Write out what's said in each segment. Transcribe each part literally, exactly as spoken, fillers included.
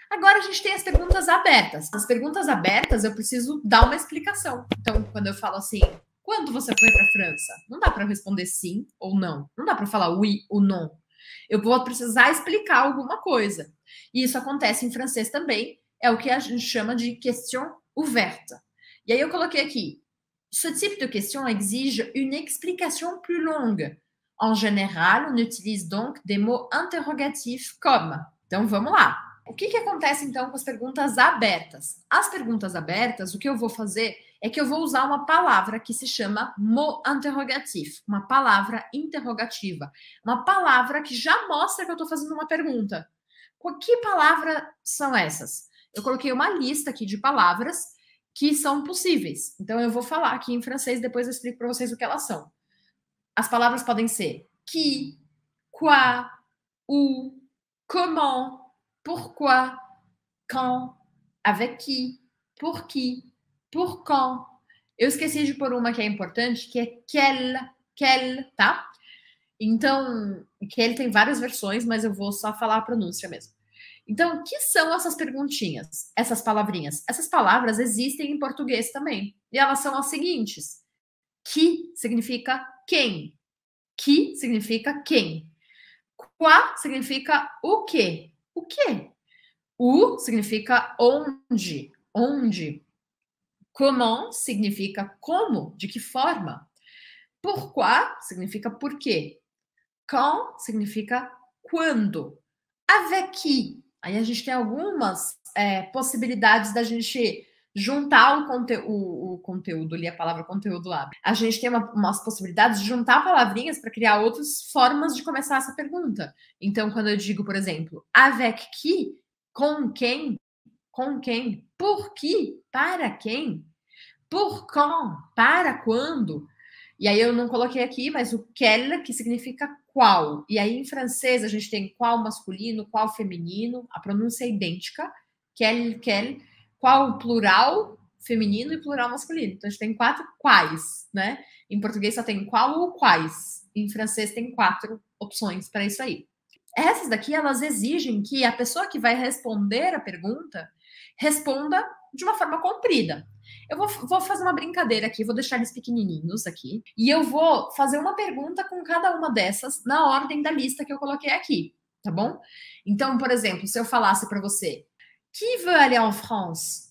Agora a gente tem as perguntas abertas. As perguntas abertas eu preciso dar uma explicação. Então, quando eu falo assim, quando você foi para a França? Não dá para responder sim ou não. Não dá para falar oui ou non. Eu vou precisar explicar alguma coisa. E isso acontece em francês também. É o que a gente chama de question ouverte. E aí eu coloquei aqui. Ce type de question exige une explication plus longue. En général, on utilise donc des mots interrogatifs comme. Então, vamos lá. O que, que acontece, então, com as perguntas abertas? As perguntas abertas, o que eu vou fazer é que eu vou usar uma palavra que se chama mot interrogatif, uma palavra interrogativa, uma palavra que já mostra que eu estou fazendo uma pergunta. Que palavras são essas? Eu coloquei uma lista aqui de palavras que são possíveis. Então, eu vou falar aqui em francês, depois eu explico para vocês o que elas são. As palavras podem ser qui, quoi, où, comment, pourquoi, quand, avec qui, pour qui, pour quand. Eu esqueci de pôr uma que é importante, que é quel, quel, tá? Então, quel tem várias versões, mas eu vou só falar a pronúncia mesmo. Então, o que são essas perguntinhas, essas palavrinhas? Essas palavras existem em português também. E elas são as seguintes. Que significa quem. Que significa quem. Quoi significa o quê. O quê? Où significa onde. Onde. Comment significa como, de que forma. Pourquoi significa por quê. Quand significa quando. Avec qui. Aí a gente tem algumas é, possibilidades da gente juntar o, conte o, o conteúdo, li a palavra conteúdo lá. A gente tem uma, umas possibilidades de juntar palavrinhas para criar outras formas de começar essa pergunta. Então, quando eu digo, por exemplo, avec qui, com quem, com quem, por qui, para quem, por quand, para quando. E aí eu não coloquei aqui, mas o quel, que significa qual. E aí em francês a gente tem qual masculino, qual feminino, a pronúncia é idêntica. Quel, quel, qual plural feminino e plural masculino. Então a gente tem quatro quais, né? Em português só tem qual ou quais. Em francês tem quatro opções para isso aí. Essas daqui, elas exigem que a pessoa que vai responder a pergunta responda de uma forma comprida. Eu vou, vou fazer uma brincadeira aqui, vou deixar eles pequenininhos aqui, e eu vou fazer uma pergunta com cada uma dessas na ordem da lista que eu coloquei aqui, tá bom? Então, por exemplo, se eu falasse para você, qui veut aller en France?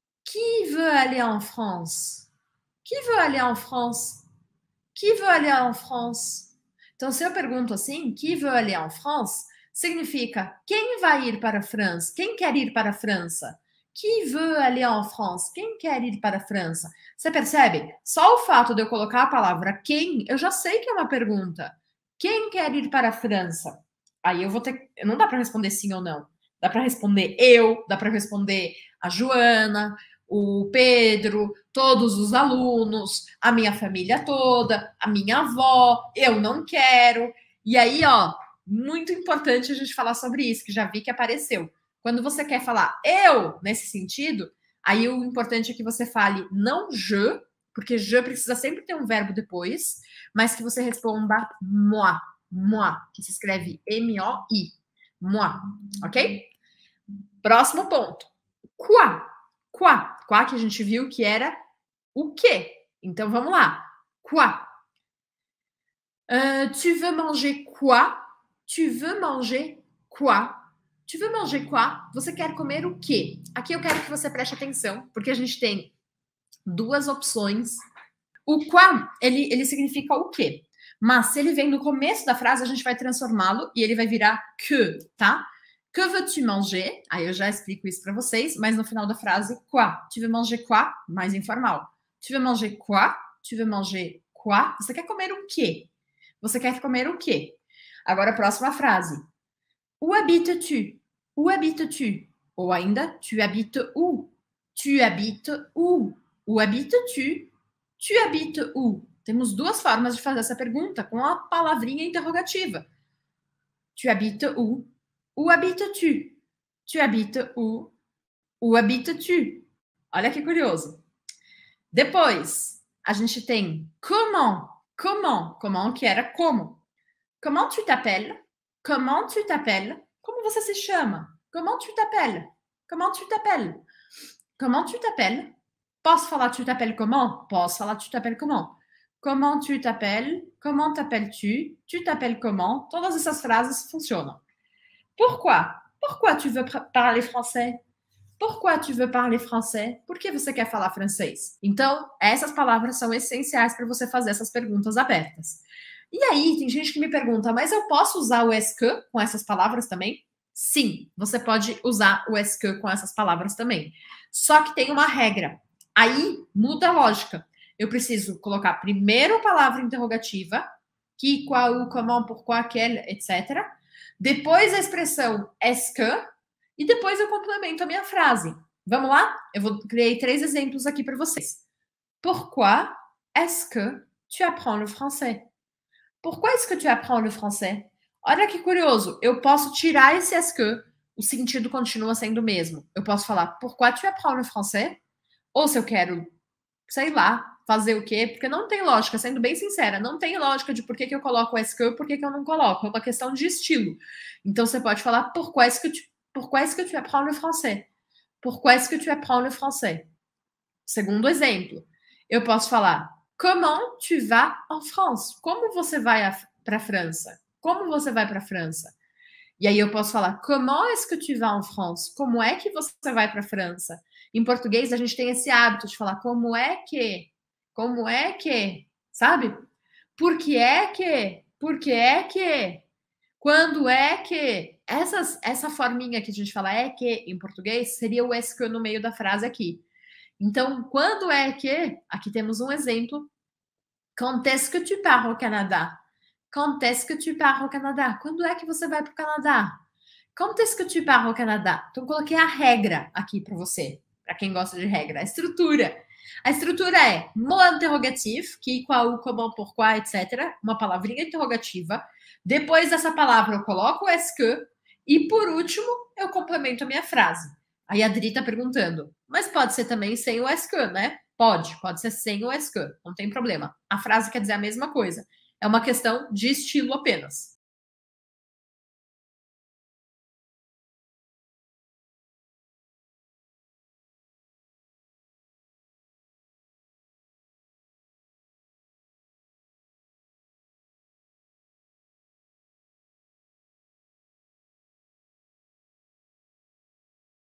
Qui veut aller en France? Qui veut aller en France? Qui veut aller en France? Então, se eu pergunto assim, qui veut aller en France? Significa quem vai ir para a França? Quem quer ir para a França? Qui veut aller en France? Quem quer ir para a França? Você percebe? Só o fato de eu colocar a palavra quem, eu já sei que é uma pergunta. Quem quer ir para a França? Aí eu vou ter... Não dá para responder sim ou não. Dá para responder eu, dá para responder a Joana, o Pedro, todos os alunos, a minha família toda, a minha avó, eu não quero. E aí, ó, muito importante a gente falar sobre isso, que já vi que apareceu. Quando você quer falar eu, nesse sentido, aí o importante é que você fale não je, porque je precisa sempre ter um verbo depois, mas que você responda moi, moi, que se escreve M O I, moi, ok? Próximo ponto. Quoi, quoi, quoi que a gente viu que era o quê? Então vamos lá. Quoi? Uh, tu veux manger quoi? Tu veux manger quoi? Tu veux manger quoi? Você quer comer o quê? Aqui eu quero que você preste atenção, porque a gente tem duas opções. O quoi, ele, ele significa o quê? Mas se ele vem no começo da frase, a gente vai transformá-lo e ele vai virar que, tá? Que veux-tu manger? Aí eu já explico isso para vocês, mas no final da frase, quoi? Tu veux manger quoi? Mais informal. Tu veux manger quoi? Tu veux manger quoi? Você quer comer o quê? Você quer comer o quê? Agora a próxima frase. Où habites-tu? Où habites-tu? Ou ainda, tu habites où? Tu habites où? Où habites-tu? Tu habites où? Temos duas formas de fazer essa pergunta com a palavrinha interrogativa. Tu habites où? Où habites-tu? Tu habites où? Où habites-tu? Olha que curioso. Depois, a gente tem comment. Comment. Comment que era como. Comment tu t'appelles? Comment tu t'appelles? Como você se chama? Comment tu t'appelles? Comment tu t'appelles? Comment tu t'appelles? Posso falar tu t'appelles comment? Posso falar tu t'appelles comment? Comment tu t'appelles? Comment t'appelles-tu? Tu t'appelles comment? Todas essas frases funcionam. Pourquoi? Pourquoi tu veux parler français? Pourquoi tu veux parler français? Por que você quer falar francês? Então, essas palavras são essenciais para você fazer essas perguntas abertas. E aí, tem gente que me pergunta, mas eu posso usar o est que com essas palavras também? Sim, você pode usar o est que com essas palavras também. Só que tem uma regra. Aí muda a lógica. Eu preciso colocar primeiro a palavra interrogativa, qui, qual, comment, pourquoi, quel, etcétera. Depois a expressão est que, e depois eu complemento a minha frase. Vamos lá? Eu vou criei três exemplos aqui para vocês. Pourquoi est-ce que tu apprends le français? Pourquoi est-ce que tu apprends le français? Olha que curioso, eu posso tirar esse est que, o sentido continua sendo o mesmo. Eu posso falar pourquoi tu apprends le français? Ou se eu quero, sei lá, fazer o quê? Porque não tem lógica, sendo bem sincera, não tem lógica de por que, que eu coloco o est que e por que, que eu não coloco. É uma questão de estilo. Então você pode falar pourquoi est-ce que tu, pourquoi est-ce que tu apprends le français? Pourquoi est-ce que tu apprends le français? Segundo exemplo, eu posso falar comment tu vas en France? Como você vai para a França? Como você vai para a França? E aí eu posso falar comment est-ce que tu vas en France? Como é que você vai para a França? Em português a gente tem esse hábito de falar como é que, como é que, sabe? Por que é que, por que é que, quando é que. Essas, essa forminha que a gente fala é que em português seria o est que no meio da frase aqui. Então, quando é que, aqui temos um exemplo. Quand est-ce que tu pars au Canada? Quand est-ce que tu pars au Canada? Quando é que você vai para o Canadá? Quand est-ce que tu pars au Canada? Então, eu coloquei a regra aqui para você, para quem gosta de regra, a estrutura. A estrutura é mot interrogatif, qui, qual, comment, pourquoi, etcétera. Uma palavrinha interrogativa. Depois dessa palavra, eu coloco o est que. E, por último, eu complemento a minha frase. Aí a Adri está perguntando, mas pode ser também sem o est que, né? Pode, pode ser sem o est que, não tem problema. A frase quer dizer a mesma coisa. É uma questão de estilo apenas.